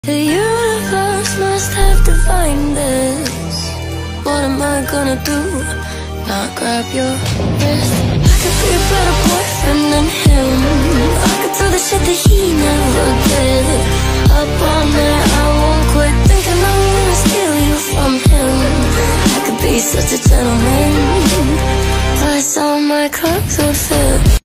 The universe must have defined this. What am I gonna do? Not grab your wrist. I could be a better boyfriend than him. I could do the shit that he never did. Up all night, I won't quit thinking I'm gonna steal you from him. I could be such a gentleman, plus all my clothes would fit.